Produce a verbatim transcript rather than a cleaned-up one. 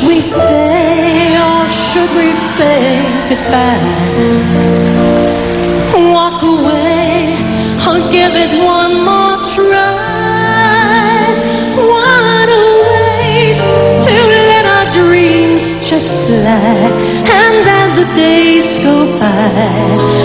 we stay or should we say goodbye? Walk away or give it one more try? What a waste to let our dreams just lie. And as the days go by,